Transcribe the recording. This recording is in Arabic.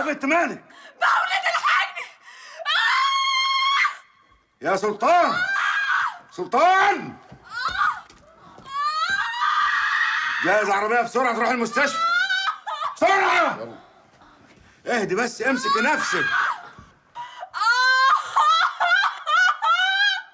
بنت مالك؟ مولد الحقني. يا سلطان. سلطان، جهز عربيه بسرعه تروح المستشفى بسرعه. اهدي بس، امسكي نفسك.